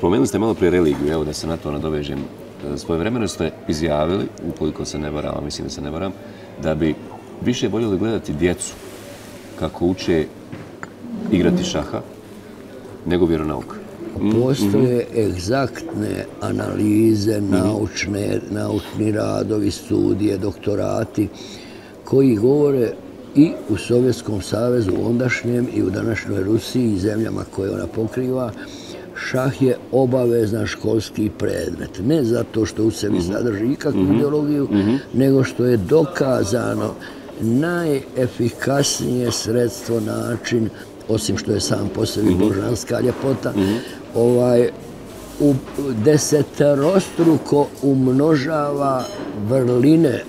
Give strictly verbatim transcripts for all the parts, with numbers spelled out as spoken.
spomenuli ste malo prije religiju, evo da se na to nadovežem. Svojevremeno ste izjavili, ukoliko se ne varam, a mislim da se ne varam, da bi više voljeli gledati djecu kako uče igrati šaha nego vjeronauk. Postoje egzaktne analize, naučne, naučni radovi, studije, doktorati koji govore i u Sovjetskom savezu ondašnjem i u današnjoj Rusiji i zemljama koje ona pokriva, šah je obavezan školski predmet. Ne zato što u sebi sadrži ikakvu ideologiju, nego što je dokazano najefikasnije sredstvo, način, osim što je sam po sebi božanska ljepota, ovaj, u deseterostruko umnožava vrline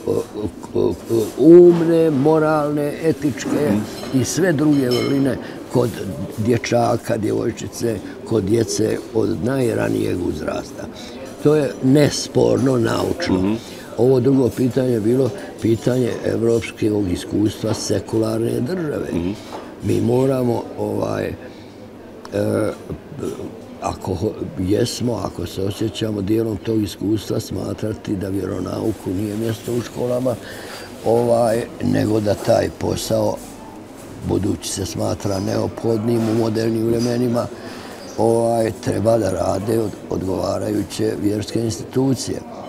umne, moralne, etičke i sve druge vrline kod dječaka, djevojčice, kod djece od najranijeg uzrasta. To je nesporno naučno. Ovo drugo pitanje je bilo pitanje evropskog iskustva sekularne države. Mi moramo, ovaj, e, ako jesmo, ako se osjećamo dijelom tog iskustva, smatrati da vjeronauku nije mjesto u školama, ovaj, nego da taj posao, budući se smatra neophodnim u modernim vremenima, ovaj, treba da rade od, odgovarajuće vjerske institucije.